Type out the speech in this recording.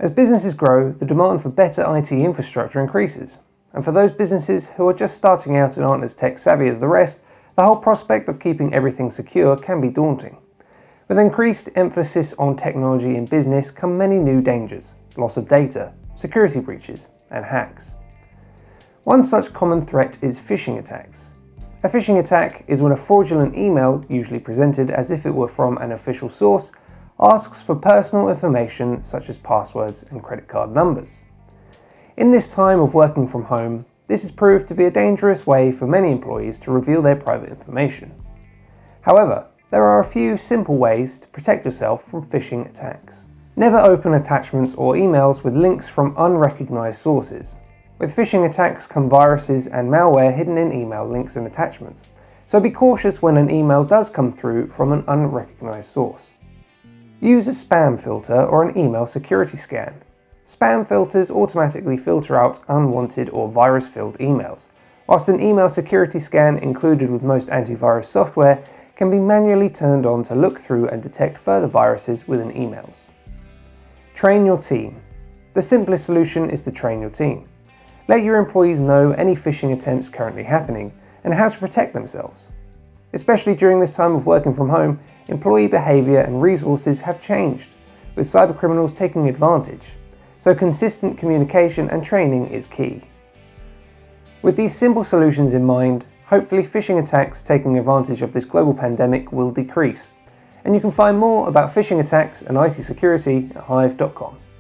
As businesses grow, the demand for better IT infrastructure increases. And for those businesses who are just starting out and aren't as tech savvy as the rest, the whole prospect of keeping everything secure can be daunting. With increased emphasis on technology in business come many new dangers: loss of data, security breaches, and hacks. One such common threat is phishing attacks. A phishing attack is when a fraudulent email, usually presented as if it were from an official source, asks for personal information such as passwords and credit card numbers. In this time of working from home, this has proved to be a dangerous way for many employees to reveal their private information. However, there are a few simple ways to protect yourself from phishing attacks. Never open attachments or emails with links from unrecognized sources. With phishing attacks come viruses and malware hidden in email links and attachments, so be cautious when an email does come through from an unrecognized source. Use a spam filter or an email security scan. Spam filters automatically filter out unwanted or virus-filled emails, whilst an email security scan included with most antivirus software can be manually turned on to look through and detect further viruses within emails. Train your team. The simplest solution is to train your team. Let your employees know any phishing attempts currently happening and how to protect themselves. Especially during this time of working from home, employee behaviour and resources have changed, with cybercriminals taking advantage, so consistent communication and training is key. With these simple solutions in mind, hopefully phishing attacks taking advantage of this global pandemic will decrease, and you can find more about phishing attacks and IT security at hyve.com.